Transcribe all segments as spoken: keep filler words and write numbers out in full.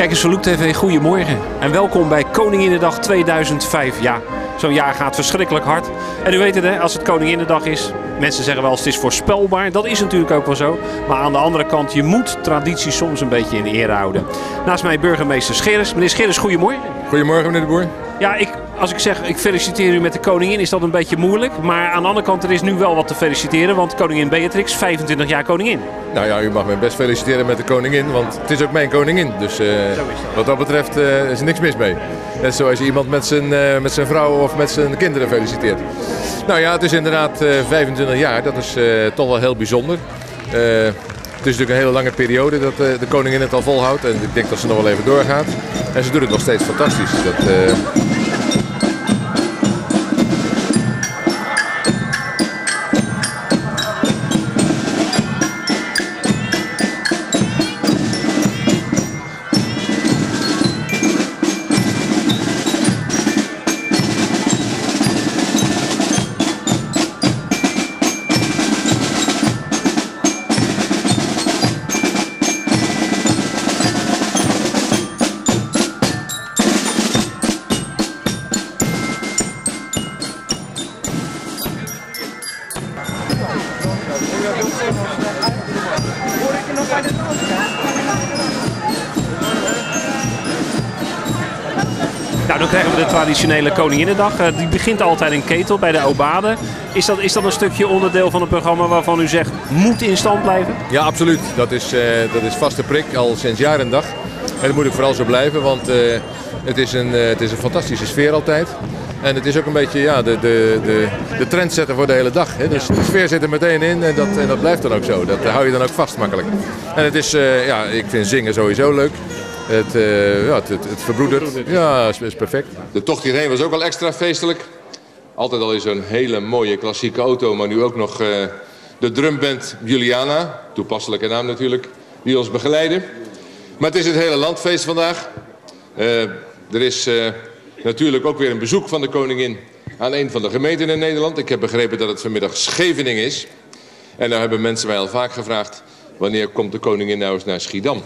Kijk eens, Verloop T V, goedemorgen en welkom bij Koninginnedag tweeduizend vijf. Ja, zo'n jaar gaat verschrikkelijk hard. En u weet het, hè, als het Koninginnedag is, mensen zeggen wel eens het is voorspelbaar. Dat is natuurlijk ook wel zo. Maar aan de andere kant, je moet traditie soms een beetje in ere houden. Naast mij burgemeester Scheres. Meneer Scheres, goedemorgen. Goedemorgen, meneer de Boer. Ja, ik, als ik zeg ik feliciteer u met de koningin, is dat een beetje moeilijk. Maar aan de andere kant, er is nu wel wat te feliciteren, want koningin Beatrix, vijfentwintig jaar koningin. Nou ja, u mag me best feliciteren met de koningin, want het is ook mijn koningin. Dus uh, wat dat betreft uh, is er niks mis mee. Net zoals je iemand met zijn, uh, met zijn vrouw of met zijn kinderen feliciteert. Nou ja, het is inderdaad uh, vijfentwintig jaar, dat is uh, toch wel heel bijzonder. Uh, Het is natuurlijk een hele lange periode dat uh, de koningin het al volhoudt. En ik denk dat ze nog wel even doorgaat. En ze doet het nog steeds fantastisch. Dat, uh... Nou, dan krijgen we de traditionele Koninginnedag. Uh, die begint altijd in Ketel bij de Obade. Is dat, is dat een stukje onderdeel van het programma waarvan u zegt moet in stand blijven? Ja, absoluut. Dat is, uh, dat is vaste prik al sinds jaar en dag. En dat moet ook vooral zo blijven, want uh, het, is een, uh, het is een fantastische sfeer altijd. En het is ook een beetje ja, de, de, de, de trendsetter voor de hele dag. Hè. Dus de sfeer zit er meteen in en dat, en dat blijft dan ook zo. Dat hou je dan ook vast makkelijk. En het is, uh, ja, ik vind zingen sowieso leuk. Het, uh, ja, het, het, het verbroedert. Ja, is, is perfect. De tocht hierheen was ook al extra feestelijk. Altijd al is een hele mooie klassieke auto, maar nu ook nog uh, de drumband Juliana. Toepasselijke naam natuurlijk, die ons begeleiden. Maar het is het hele landfeest vandaag. Uh, er is uh, natuurlijk ook weer een bezoek van de koningin aan een van de gemeenten in Nederland. Ik heb begrepen dat het vanmiddag Scheveningen is. En daar hebben mensen mij al vaak gevraagd, wanneer komt de koningin nou eens naar Schiedam?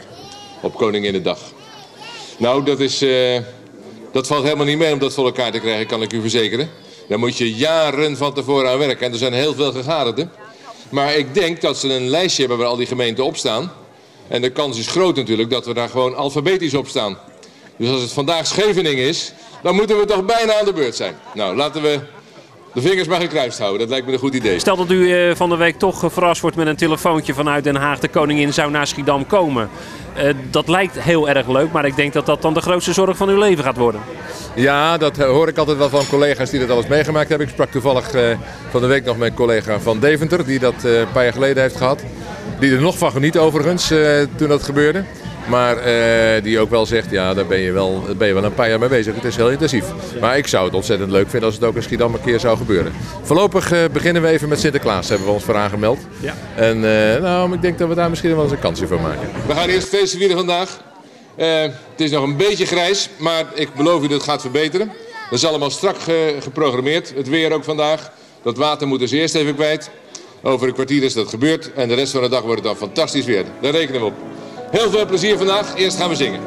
Op Koninginnedag. Nou, dat, is, uh, dat valt helemaal niet mee om dat voor elkaar te krijgen, kan ik u verzekeren. Daar moet je jaren van tevoren aan werken en er zijn heel veel gegadigden. Maar ik denk dat ze een lijstje hebben waar al die gemeenten op staan. En de kans is groot natuurlijk dat we daar gewoon alfabetisch op staan. Dus als het vandaag Scheveningen is, dan moeten we toch bijna aan de beurt zijn. Nou, laten we de vingers maar gekruist houden. Dat lijkt me een goed idee. Stel dat u uh, van de week toch uh, verrast wordt met een telefoontje vanuit Den Haag. De koningin zou naar Schiedam komen. Uh, dat lijkt heel erg leuk, maar ik denk dat dat dan de grootste zorg van uw leven gaat worden. Ja, dat hoor ik altijd wel van collega's die dat al eens meegemaakt hebben. Ik sprak toevallig uh, van de week nog met een collega van Deventer, die dat uh, een paar jaar geleden heeft gehad. Die er nog van geniet overigens, uh, toen dat gebeurde. Maar uh, die ook wel zegt, ja, daar ben je, wel, daar ben je wel een paar jaar mee bezig. Het is heel intensief. Maar ik zou het ontzettend leuk vinden als het ook in Schiedam een keer zou gebeuren. Voorlopig uh, beginnen we even met Sinterklaas, hebben we ons voor aangemeld. Ja. En uh, nou, ik denk dat we daar misschien wel eens een kansje voor maken. We gaan eerst feesten vieren vandaag. Uh, het is nog een beetje grijs, maar ik beloof u dat het gaat verbeteren. Dat is allemaal strak ge geprogrammeerd. Het weer ook vandaag. Dat water moeten ze eerst even kwijt. Over een kwartier is dat gebeurd. En de rest van de dag wordt het dan fantastisch weer. Daar rekenen we op. Heel veel plezier vandaag. Eerst gaan we zingen.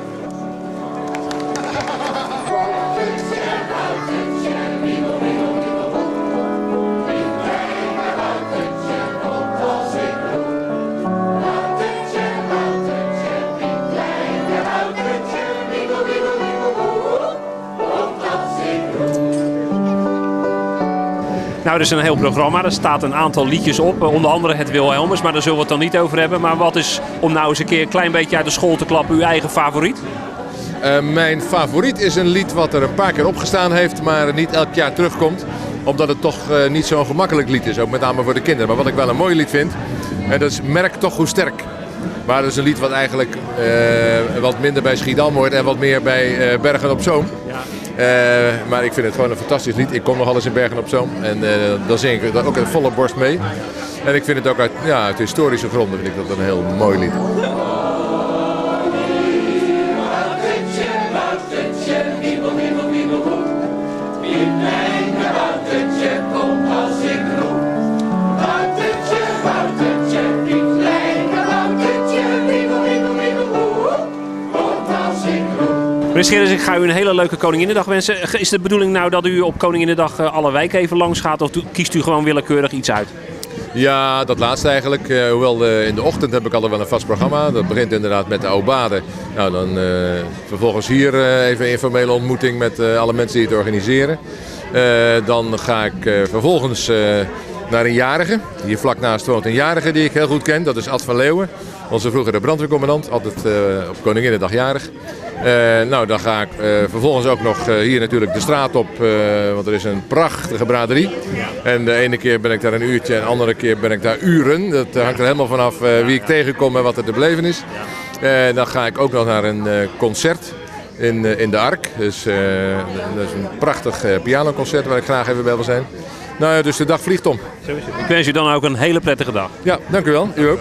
Nou, er is een heel programma. Er staat een aantal liedjes op. Onder andere het Wilhelmus, maar daar zullen we het dan niet over hebben. Maar wat is, om nou eens een keer een klein beetje uit de school te klappen, uw eigen favoriet? Uh, mijn favoriet is een lied wat er een paar keer opgestaan heeft, maar niet elk jaar terugkomt. Omdat het toch uh, niet zo'n gemakkelijk lied is, ook met name voor de kinderen. Maar wat ik wel een mooi lied vind, en dat is Merk toch hoe sterk. Maar dat is een lied wat eigenlijk uh, wat minder bij Schiedam hoort en wat meer bij uh, Bergen op Zoom. Ja. Uh, maar ik vind het gewoon een fantastisch lied. Ik kom nog alles in Bergen op Zoom en uh, dan zing ik dat ook uit volle borst mee. En ik vind het ook uit, ja, uit historische gronden vind ik dat een heel mooi lied. Nou, Meneer Schillers, ik ga u een hele leuke Koninginnedag wensen. Is het de bedoeling nou dat u op Koninginnedag uh, alle wijken even langs gaat of kiest u gewoon willekeurig iets uit? Ja, dat laatste eigenlijk. Uh, hoewel uh, in de ochtend heb ik altijd wel een vast programma. Dat begint inderdaad met de Oudbaden. Nou, dan uh, vervolgens hier uh, even een informele ontmoeting met uh, alle mensen die het organiseren. Uh, dan ga ik uh, vervolgens uh, naar een jarige. Hier vlak naast woont een jarige die ik heel goed ken. Dat is Ad van Leeuwen, onze vroegere brandweercommandant. Altijd uh, op Koninginnedag jarig. Uh, nou, dan ga ik uh, vervolgens ook nog uh, hier natuurlijk de straat op, uh, want er is een prachtige braderie. En de ene keer ben ik daar een uurtje en de andere keer ben ik daar uren. Dat uh, hangt er helemaal vanaf uh, wie ik tegenkom en wat er te beleven is. Uh, dan ga ik ook nog naar een uh, concert in, uh, in de Ark. Dus uh, dat is een prachtig uh, pianoconcert waar ik graag even bij wil zijn. Nou ja, dus de dag vliegt om. Ik wens u dan ook een hele prettige dag. Ja, dank u wel. U ook.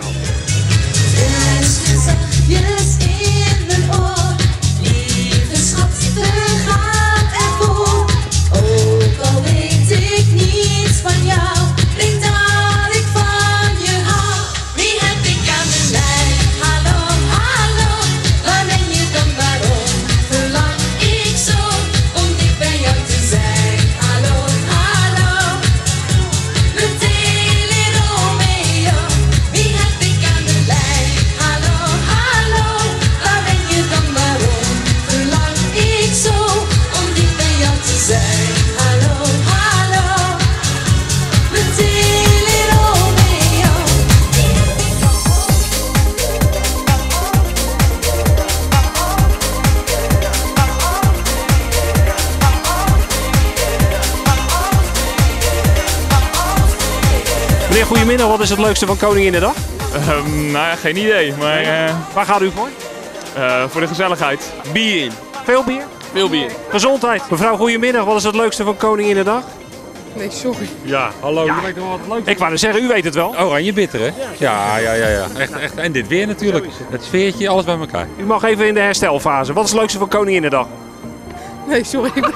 Goedemiddag, wat is het leukste van Koninginnedag? Um, nou ja, geen idee, maar... Uh, Waar gaat u voor? Uh, voor de gezelligheid. Bier in. Veel bier? Veel bier. Gezondheid. Mevrouw, goedemiddag, wat is het leukste van Koninginnedag? Nee, sorry. Ja, hallo, ja. je weet toch wat het leukste? Ik wou er zeggen, u weet het wel. Oranje bitter, hè? Ja, ja, ja, ja. Echt, echt. En dit weer natuurlijk. Het sfeertje, alles bij elkaar. U mag even in de herstelfase. Wat is het leukste van Koninginnedag? Nee, sorry. Ik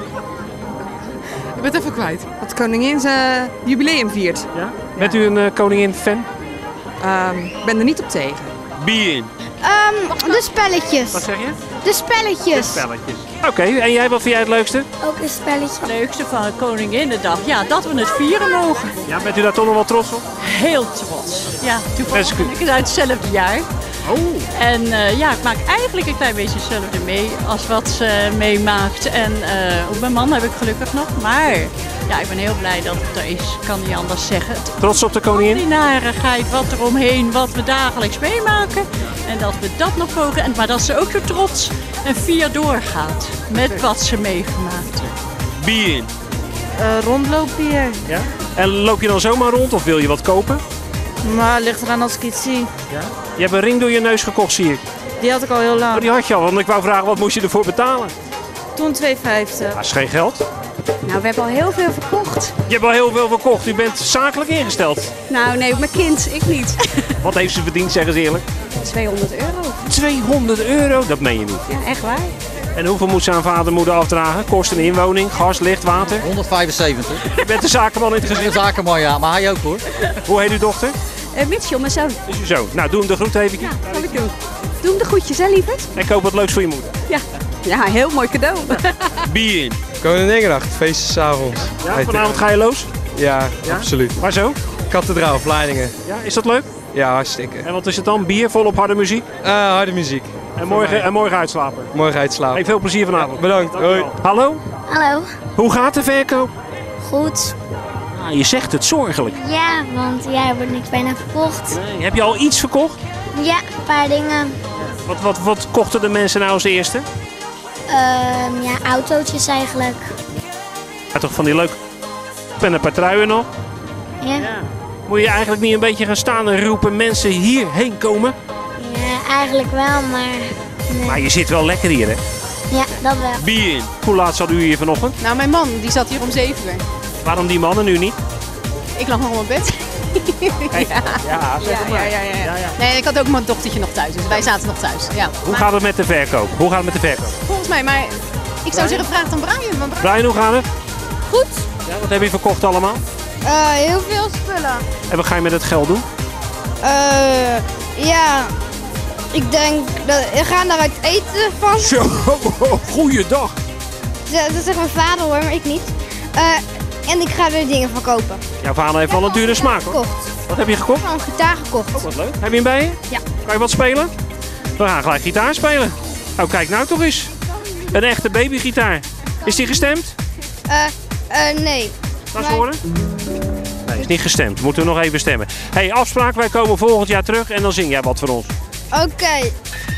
ben het even kwijt. Dat de koningin zijn jubileum viert. Ja? Bent u een uh, koningin-fan? Um, Ik ben er niet op tegen. Bier in. Um, de spelletjes. Wat zeg je? De spelletjes. De spelletjes. Oké, okay, en jij, wat vind jij het leukste? Ook een spelletje. Het leukste van Koninginnedag, ja, dat we het vieren mogen. Ja, bent u daar toch nog wel trots op? Heel trots. Ja, toevallig ben ik het uit hetzelfde jaar. Oh. En uh, ja, ik maak eigenlijk een klein beetje hetzelfde mee als wat ze meemaakt. En uh, ook mijn man heb ik gelukkig nog. Maar ja, ik ben heel blij dat het er is. Ik kan niet anders zeggen. Trots op de koningin? Die narigheid, wat er omheen, wat we dagelijks meemaken. En dat we dat nog mogen. En, maar dat ze ook zo trots en fier doorgaat met wat ze meegemaakt heeft. Bier in. Uh, rondloopbier. Ja? En loop je dan zomaar rond of wil je wat kopen? Maar het ligt eraan als ik iets zie. Ja? Je hebt een ring door je neus gekocht, zie ik. Die had ik al heel lang. Oh, die had je al, want ik wou vragen, wat moest je ervoor betalen? Toen twee vijftig. Dat is geen geld. Nou, we hebben al heel veel verkocht. Je hebt al heel veel verkocht. U bent zakelijk ingesteld. Nou, nee, mijn kind, ik niet. Wat heeft ze verdiend, zeggen ze eerlijk? tweehonderd euro. tweehonderd euro? Dat meen je niet. Ja, echt waar. En hoeveel moet ze aan vader en moeder afdragen? Kosten inwoning, gas, licht, water? honderdvijfenzeventig. Je bent de zakenman in het gezin. De zakenman, ja, maar hij ook hoor. Hoe heet uw dochter? Uh, Mitchell, mijn zoon. Is uw zoon. Nou, doe hem de groet even. Ja, zal ik doen. Doe hem de groetjes, hè, lieverd? En koop wat leuks voor je moeder. Ja, ja, heel mooi cadeau. Bier in. Koninginnedag, het feest is 's avonds. Ja, vanavond ga je los? Ja, ja, absoluut. Waar zo? Kathedraal, Vlaardingen. Ja, is dat leuk? Ja, hartstikke. En wat is het dan? Bier vol op harde muziek? Uh, harde muziek. En morgen, en morgen uitslapen? Morgen uitslapen. Hey, veel plezier vanavond. Ja, bedankt. Hoi. Hallo? Hallo. Hoe gaat de verkoop? Goed. Ah, je zegt het zorgelijk. Ja, want jij wordt niks bijna verkocht. Nee. Heb je al iets verkocht? Ja, een paar dingen. Wat, wat, wat kochten de mensen nou als eerste? Um, ja, autootjes eigenlijk. Ja, toch van die leuke en een paar truien nog? Ja. Ja. Moet je eigenlijk niet een beetje gaan staan en roepen mensen hierheen komen? Ja, eigenlijk wel, maar... Nee. Maar je zit wel lekker hier, hè? Ja, dat wel. Bier in. Hoe laat zat u hier vanochtend? Nou, mijn man, die zat hier om zeven uur. Waarom die mannen nu niet? Ik lag nog op mijn bed. Kijk, ja, ja, zeg ja, maar. ja, ja, ja. Nee, ik had ook mijn dochtertje nog thuis, dus wij zaten nog thuis. Ja. Hoe Maar gaat het met de verkoop? Hoe gaat het met de verkoop? volgens mij, maar ik zou zeggen, vraag dan Brian. Want Brian... Brian, hoe gaat het? Goed. Ja, wat heb je verkocht allemaal? Uh, heel veel spullen. En wat ga je met het geld doen? Uh, ja, Ik denk, dat, we gaan daaruit eten van. Zo, goeiedag. Dat, dat zegt mijn vader hoor, maar ik niet. Uh, en ik ga er dingen van kopen. Jouw vader heeft wel een dure smaak hoor. Gekocht. Wat heb je gekocht? Ik heb een gitaar gekocht. Oh, wat leuk. Heb je hem bij je? Ja. Kan je wat spelen? We gaan gelijk gitaar spelen. Oh, kijk nou toch eens. Een echte babygitaar. Is die gestemd? Uh, uh, nee. Laat eens horen. Nee, is niet gestemd. Moeten we nog even stemmen. Hey, afspraak, wij komen volgend jaar terug en dan zing jij wat voor ons. Oké. Okay.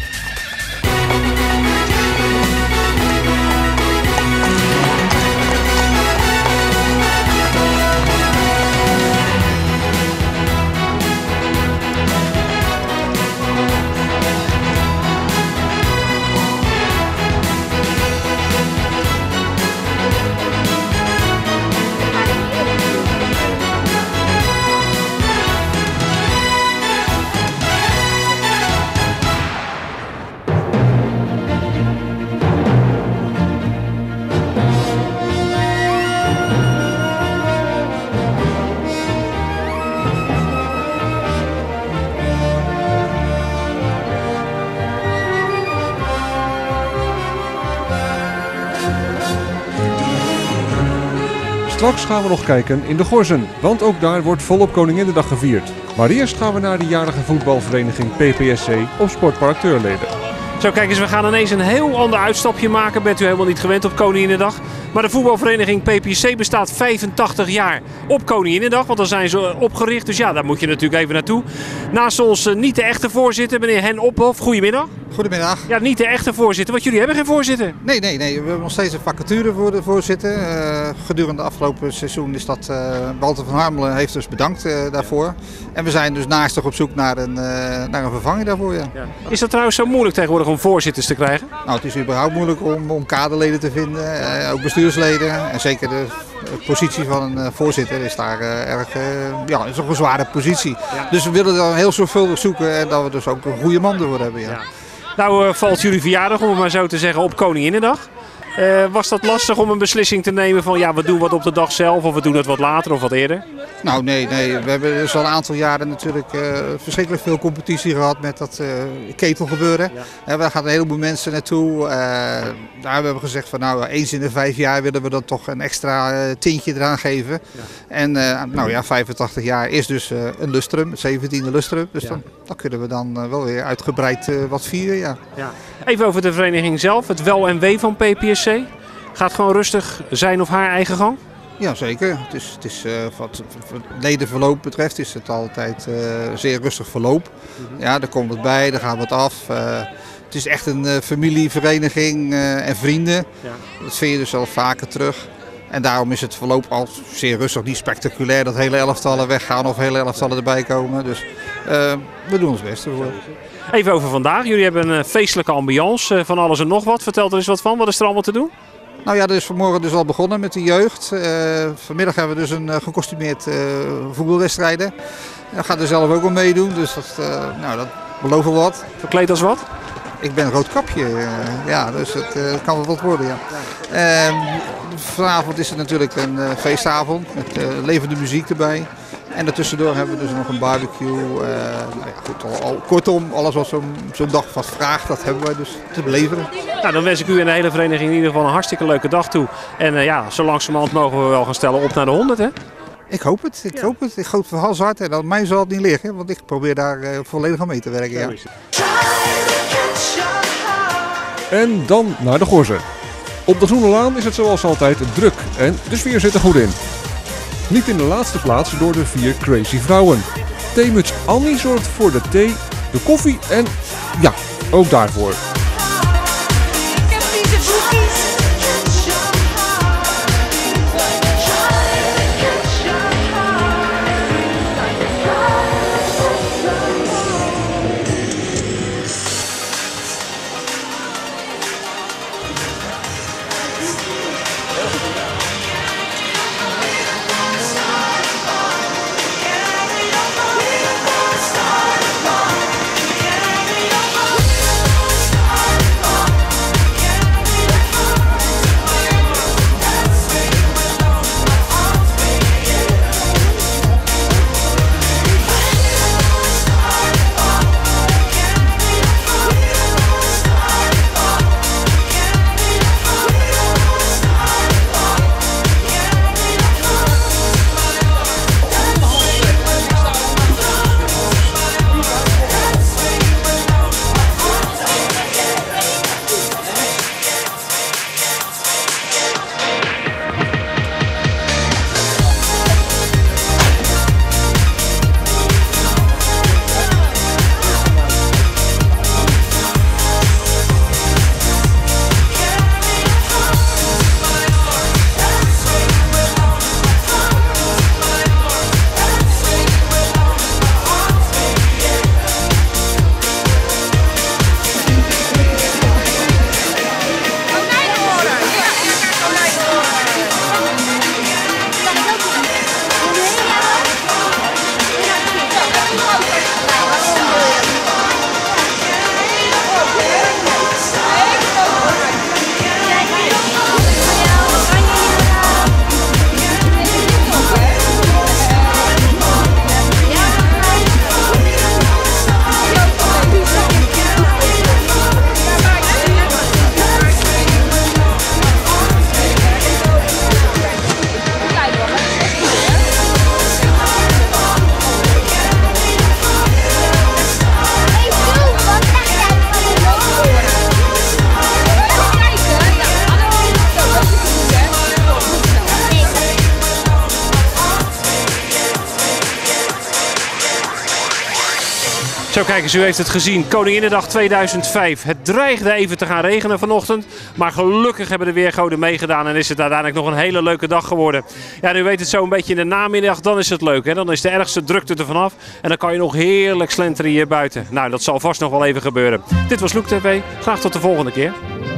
Straks gaan we nog kijken in de Gorzen, want ook daar wordt volop Koninginnedag gevierd. Maar eerst gaan we naar de jaarlijke voetbalvereniging P P S C op Sportpark Teurlede. Zo, kijk eens, we gaan ineens een heel ander uitstapje maken. Bent u helemaal niet gewend op Koninginnedag. Maar de voetbalvereniging P P S C bestaat vijfentachtig jaar op Koninginnedag. Want dan zijn ze opgericht, dus ja, daar moet je natuurlijk even naartoe. Naast ons uh, niet de echte voorzitter, meneer Hen Ophof. Goedemiddag. Goedemiddag. Ja, niet de echte voorzitter, want jullie hebben geen voorzitter. Nee, nee, nee. We hebben nog steeds een vacature voor de voorzitter. Uh, gedurende het afgelopen seizoen is dat uh, Walter van Harmelen heeft dus bedankt uh, daarvoor. En we zijn dus naastig op zoek naar een, uh, naar een vervanger daarvoor. Ja. Ja. Is dat trouwens zo moeilijk tegenwoordig om voorzitters te krijgen? Nou, het is überhaupt moeilijk om, om kaderleden te vinden, uh, ook bestuursleden. En zeker de positie van een uh, voorzitter is daar uh, erg, uh, ja, is ook een zware positie. Ja. Dus we willen dan heel zorgvuldig zoeken en dat we dus ook een goede man ervoor hebben. Ja. Ja. Nou uh, valt jullie verjaardag, om het maar zo te zeggen, op Koninginnedag. Uh, was dat lastig om een beslissing te nemen van ja, we doen wat op de dag zelf of we doen het wat later of wat eerder? Nou nee, nee. we hebben dus al een aantal jaren natuurlijk uh, verschrikkelijk veel competitie gehad met dat uh, ketelgebeuren. Ja. Uh, daar gaan een heleboel mensen naartoe. Uh, daar hebben we gezegd van nou eens in de vijf jaar willen we dan toch een extra uh, tintje eraan geven. Ja. En uh, nou ja, vijfentachtig jaar is dus uh, een lustrum, het zeventiende lustrum. Dus ja. dan, dan kunnen we dan uh, wel weer uitgebreid uh, wat vieren. Ja. Ja. Even over de vereniging zelf, het wel en wee van P P S C. Gaat gewoon rustig zijn of haar eigen gang? Ja, zeker. Het is, het is, uh, wat het ledenverloop betreft is het altijd uh, zeer rustig verloop. Mm-hmm. Ja, daar komt wat bij, daar gaat wat af. Uh, het is echt een uh, familievereniging uh, en vrienden. Ja. Dat vind je dus al vaker terug. En daarom is het verloop al zeer rustig, niet spectaculair dat hele elftallen weggaan of hele elftallen erbij komen. Dus uh, we doen ons best ervoor. Even over vandaag. Jullie hebben een feestelijke ambiance uh, van alles en nog wat. Vertel er eens wat van. Wat is er allemaal te doen? Nou ja, dat is vanmorgen dus al begonnen met de jeugd. Uh, vanmiddag hebben we dus een uh, gekostumeerd uh, voetbalwedstrijden. Daar gaat er zelf ook al meedoen, dus dat, uh, nou, dat belooft wel wat. Verkleed als wat? Ik ben een rood kapje, uh, ja, dus het uh, kan wel wat worden, ja. Uh, vanavond is het natuurlijk een uh, feestavond met uh, levende muziek erbij. En daartussendoor hebben we dus nog een barbecue. Uh, nou ja, goed, al, al, kortom, alles wat zo'n zo'n dag wat vraagt, dat hebben wij dus te beleveren. Nou, dan wens ik u en de hele vereniging in ieder geval een hartstikke leuke dag toe. En uh, ja, zo langzamerhand mogen we wel gaan stellen op naar de honderd, hè? Ik hoop het, ik ja. hoop het. Ik hoop het van hals hard en aan mij zal het niet liggen, want ik probeer daar uh, volledig aan mee te werken. Ja. En dan naar de Gorzen. Op de Groenelaan is het zoals altijd druk en de sfeer zit er goed in. Niet in de laatste plaats door de vier crazy vrouwen. Theemuts Annie zorgt voor de thee, de koffie en ja, ook daarvoor. Zo, kijk eens, u heeft het gezien. Koninginnedag tweeduizend vijf. Het dreigde even te gaan regenen vanochtend. Maar gelukkig hebben de weergoden meegedaan en is het uiteindelijk nog een hele leuke dag geworden. Ja, nu weet het zo een beetje in de namiddag, dan is het leuk. Hè? Dan is de ergste drukte er vanaf. En dan kan je nog heerlijk slenteren hier buiten. Nou, dat zal vast nog wel even gebeuren. Dit was Loek T V. Graag tot de volgende keer.